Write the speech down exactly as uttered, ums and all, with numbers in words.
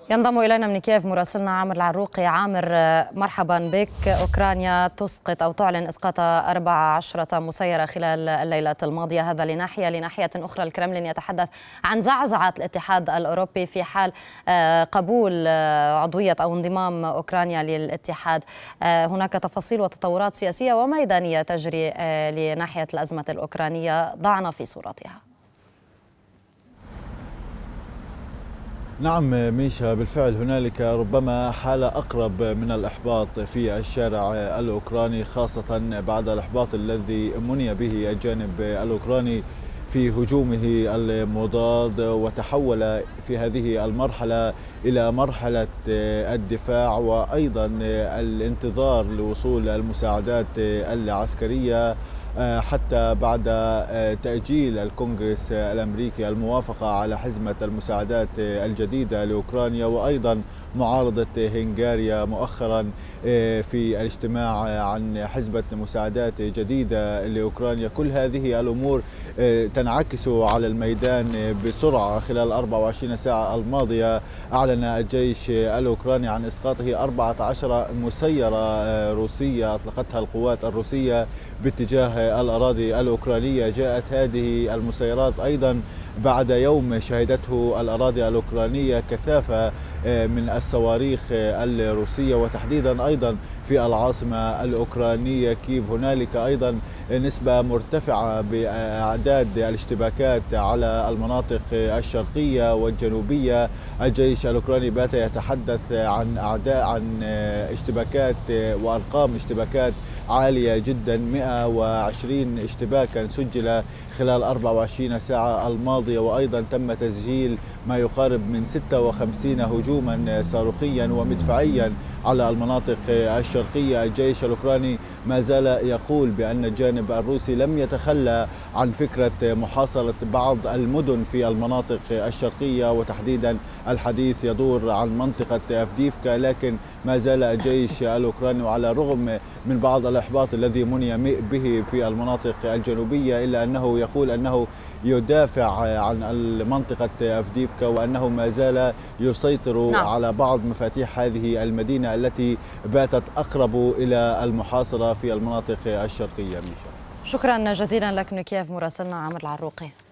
ينضم إلينا من كييف مراسلنا عامر العروقي. عامر، مرحبا بك. أوكرانيا تسقط أو تعلن إسقاط أربع عشرة مسيرة خلال الليلة الماضية، هذا لناحية. لناحية أخرى الكرملين يتحدث عن زعزعة الاتحاد الأوروبي في حال قبول عضوية أو انضمام أوكرانيا للاتحاد. هناك تفاصيل وتطورات سياسية وميدانية تجري لناحية الأزمة الأوكرانية، ضعنا في صورتها. نعم ميشا، بالفعل هنالك ربما حالة أقرب من الإحباط في الشارع الأوكراني، خاصة بعد الإحباط الذي مني به الجانب الأوكراني في هجومه المضاد، وتحول في هذه المرحلة إلى مرحلة الدفاع وأيضا الانتظار لوصول المساعدات العسكرية، حتى بعد تأجيل الكونغرس الأمريكي الموافقة على حزمة المساعدات الجديدة لأوكرانيا، وأيضا معارضة هنغاريا مؤخرا في الاجتماع عن حزمة مساعدات جديدة لأوكرانيا. كل هذه الأمور تنعكس على الميدان بسرعة. خلال أربع وعشرين ساعة الماضية أعلن الجيش الأوكراني عن إسقاطه أربعة عشر مسيرة روسية أطلقتها القوات الروسية باتجاه الأراضي الأوكرانية. جاءت هذه المسيرات أيضا بعد يوم شهدته الأراضي الأوكرانية كثافة من الصواريخ الروسية، وتحديدا أيضا في العاصمة الأوكرانية كييف. هنالك أيضا نسبة مرتفعة بأعداد الاشتباكات على المناطق الشرقية والجنوبية. الجيش الأوكراني بات يتحدث عن أعداء عن اشتباكات وأرقام اشتباكات عالية جدا، مئة وعشرين اشتباكا سجل خلال أربع وعشرين ساعة الماضية، وأيضا تم تسجيل ما يقارب من ستة وخمسين هجوما صاروخيا ومدفعيا على المناطق الشرقية. الجيش الأوكراني ما زال يقول بأن الجانب الروسي لم يتخلى عن فكرة محاصرة بعض المدن في المناطق الشرقية، وتحديدا الحديث يدور عن منطقة أفديفكا، لكن ما زال الجيش الأوكراني وعلى الرغم من بعض الإحباط الذي مني به في المناطق الجنوبية إلا أنه يقول أنه يدافع عن المنطقة أفديفكا، وأنه ما زال يسيطر نعم. على بعض مفاتيح هذه المدينة التي باتت أقرب إلى المحاصرة في المناطق الشرقية. ميشا، شكرا جزيلا لك من كييف مراسلنا عامر العروقي.